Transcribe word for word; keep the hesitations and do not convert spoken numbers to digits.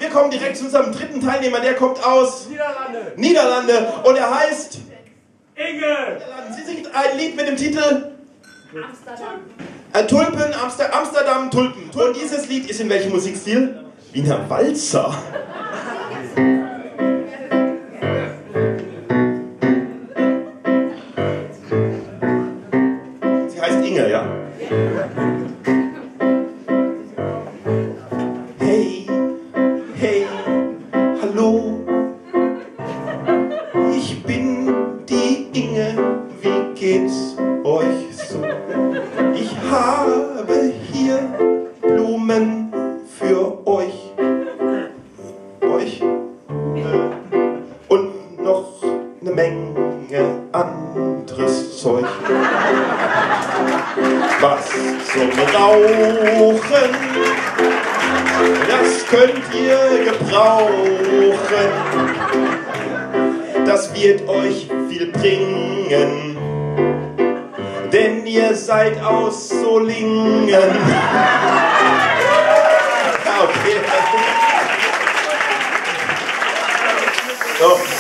wir kommen direkt zu unserem dritten Teilnehmer, der kommt aus Niederlande. Niederlande und er heißt Inge. Sie singt ein Lied mit dem Titel Amsterdam. äh, Tulpen, Amster Amsterdam, Tulpen. Und dieses Lied ist in welchem Musikstil? Wiener Walzer. Sie heißt Inge, ja? Hey, hey, hallo. Ich bin die Inge, wie geht's euch so? Ich habe hier Blumen für euch. Euch? Und noch eine Menge anderes Zeug. Was zum Rauchen, das könnt ihr gebrauchen. Das wird euch viel bringen, denn ihr seid aus Solingen. Ja, okay. So.